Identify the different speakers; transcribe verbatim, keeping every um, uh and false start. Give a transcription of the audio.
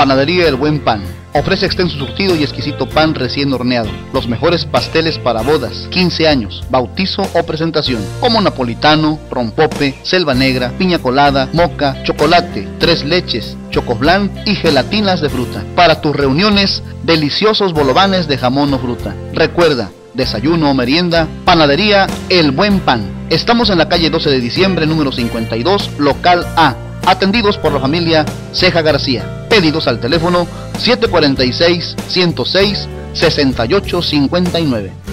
Speaker 1: Panadería El Buen Pan. Ofrece extenso surtido y exquisito pan recién horneado. Los mejores pasteles para bodas, quince años, bautizo o presentación, como napolitano, rompope, selva negra, piña colada, moca, chocolate, tres leches, chocoblan y gelatinas de fruta. Para tus reuniones, deliciosos bolovanes de jamón o fruta. Recuerda, desayuno o merienda, Panadería El Buen Pan. Estamos en la calle doce de diciembre, número cincuenta y dos, local A. Atendidos por la familia Ceja García. Pedidos al teléfono siete cuatro seis, uno cero seis, seis ocho cinco nueve.